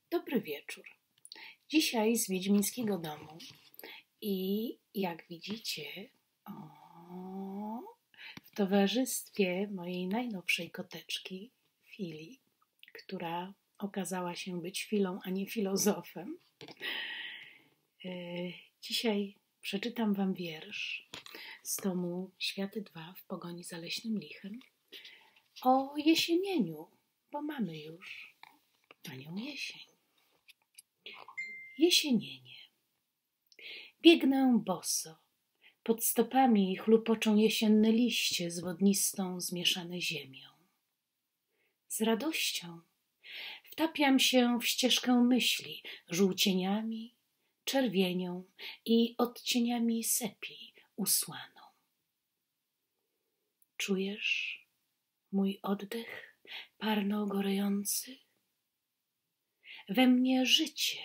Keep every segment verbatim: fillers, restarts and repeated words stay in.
Dobry wieczór. Dzisiaj z Wiedźmińskiego Domu i jak widzicie, o, w towarzystwie mojej najnowszej koteczki, Fili, która okazała się być filą, a nie filozofem. Dzisiaj przeczytam wam wiersz z tomu Światy dwa w pogoni za leśnym lichem o jesienieniu, bo mamy już panią jesień. Jesienienie. Biegnę boso. Pod stopami chlupoczą jesienne liście z wodnistą zmieszane ziemią. Z radością wtapiam się w ścieżkę myśli żółcieniami, czerwienią i odcieniami sepii usłaną. Czujesz mój oddech parno gorejący? We mnie życie,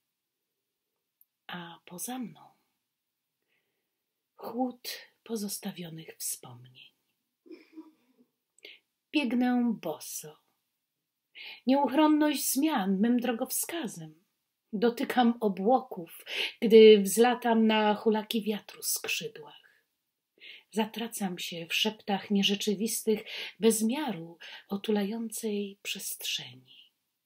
a poza mną chłód pozostawionych wspomnień. Biegnę boso. Nieuchronność zmian mym drogowskazem. Dotykam obłoków, gdy wzlatam na hulaki wiatru skrzydłach. Zatracam się w szeptach nierzeczywistych bezmiaru otulającej przestrzeni.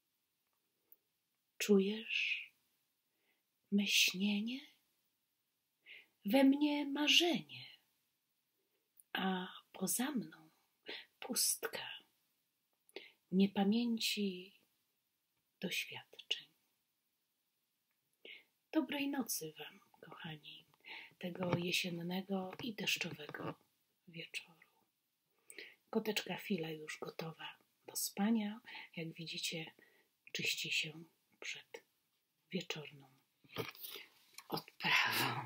Czujesz me śnienie? We mnie marzenie, a poza mną pustka niepamięci doświadczeń. Dobrej nocy wam, kochani, tego jesiennego i deszczowego wieczoru. Koteczka Fila już gotowa do spania. Jak widzicie, czyści się przed wieczorną odprawą.